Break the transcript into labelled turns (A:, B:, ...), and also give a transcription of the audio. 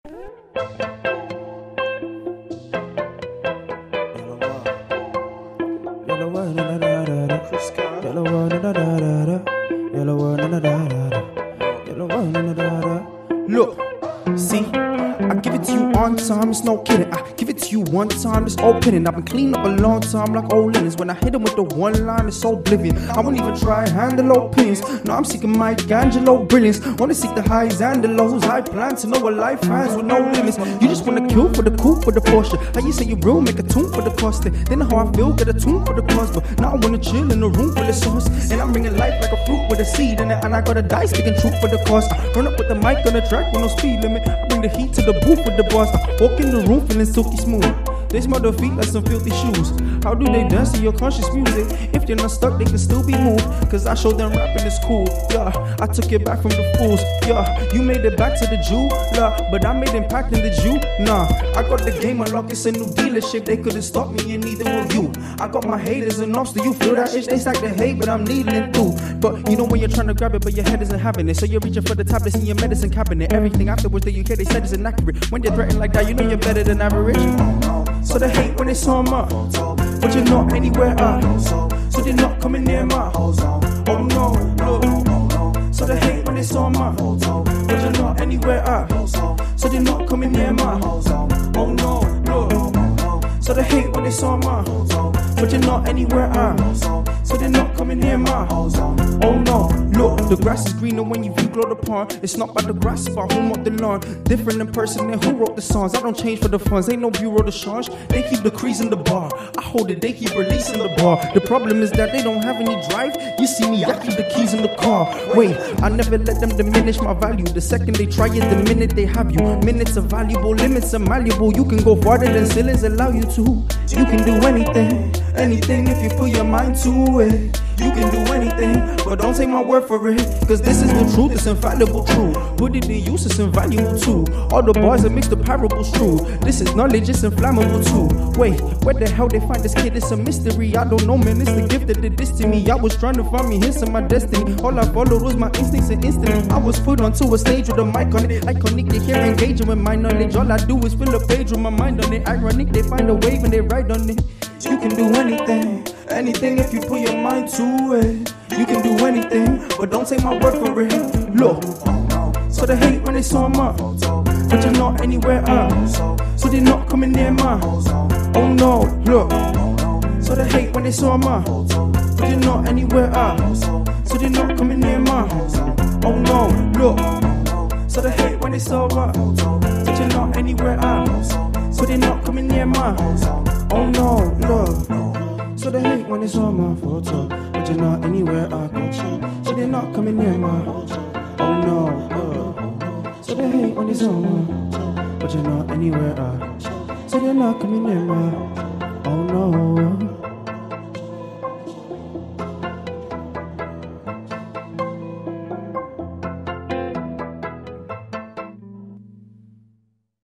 A: Look, see, I give it to you on time, it's no kidding. I give it to you one time, it's opening. I've been cleaning up a long time like old linens. When I hit him with the one line, it's oblivion. I won't even try handle opinions. No, I'm seeking Michelangelo brilliance. Wanna seek the highs and the lows. I plan to know what life has with no limits. You just wanna kill for the coup, for the Porsche. How you say you real, make a tune for the cost. Then how I feel, get a tune for the cause. But now I wanna chill in a room full of sauce. And I'm bringing life like a fruit with a seed in it. And I got a die speaking truth for the cause. I run up with the mic on the track with no speed limit. I bring the heat to the booth with the boss. I walk in the room feeling silky smooth. They smell the feet like some filthy shoes. How do they dance to your conscious music? If you're not stuck, they can still be moved. Cause I showed them rapping is cool. Yeah, I took it back from the fools. Yeah, you made it back to the jeweler, but I made impact in the Jew. Nah, I got the game unlocked, it's a new dealership. They couldn't stop me and neither will you. I got my haters and ops. Do you feel that itch? They stack the hate, but I'm needling through. But you know when you're trying to grab it, but your head isn't having it. So you're reaching for the tablets in your medicine cabinet. Everything afterwards that you get, they said is inaccurate. When you're threatened like that, you know you're better than average. So they hate when it's on my, but you're not anywhere at. So they're not coming near my. Oh no, look. So they hate when it's on my, but you're not anywhere at. So they're not coming near my. Oh no, look. So they hate when it's on my, but you're not anywhere at. So they're not coming near my. Oh no, look, the grass is greener when you view glow the pond. It's not by the grass, it's by who mowed the lawn. Different in person than who wrote the songs. I don't change for the funds, ain't no bureau de change. They keep the crease in the bar, I hold it, they keep releasing the bar. The problem is that they don't have any drive. You see me, I keep the keys in the car. Wait, I never let them diminish my value. The second they try it, the minute they have you. Minutes are valuable, limits are malleable. You can go farther than ceilings allow you to. You can do anything, anything if you put your mind to it. You can do anything, but don't take my word for it. Cause this is the truth, it's infallible true. Put it in use, it's invaluable too. All the bars that mix the parables true. This is knowledge, it's inflammable too. Wait, where the hell they find this kid? It's a mystery, I don't know man, it's the gift that did this to me. I was trying to find me hints of my destiny. All I followed was my instincts and instantly I was put onto a stage with a mic on it. Iconic, they hear engaging with my knowledge. All I do is fill a page with my mind on it. Ironic, they find a wave and they ride on it. You can do anything, anything if you put your mind to it. You can do anything, but don't take my word for it. Look, so they hate when it's on my, but you're not anywhere at. So they're not coming near my. Oh no, look. So they hate when it's on my, but you're not anywhere at. So they're not coming near my. Oh no, look. So they hate when it's on my, but you're not anywhere at. So they're not coming near my. Oh no, look. So they hate when it's on my photo, but you're not anywhere I go. So they're not coming near my. Oh no, look. So they hate when it's on my, but you're not anywhere I. So they're not coming near my. Oh no.